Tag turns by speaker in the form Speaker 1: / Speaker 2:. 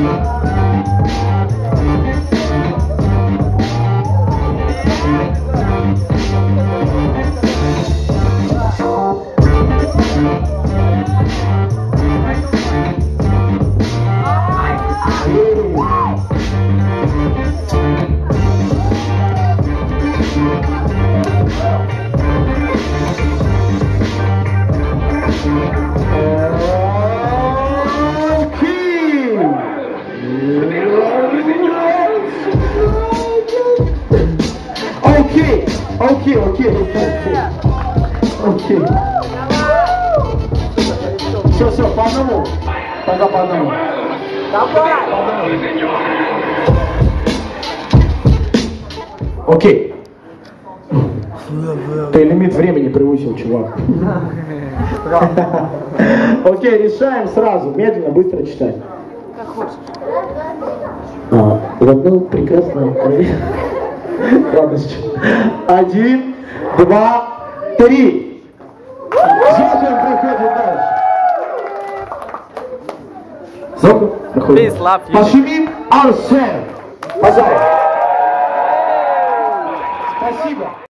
Speaker 1: Окей. Все, по одному. Тогда по одному. Давай. Окей. Ты лимит времени превысил, чувак. Окей, решаем сразу. Медленно, быстро читать.
Speaker 2: Как хочешь.
Speaker 1: В одну прекрасную радость. 1, 2, 3. Зокон проходит дальше. Зокон проходит. Пошумим Арсен. Пожалуйста. Спасибо.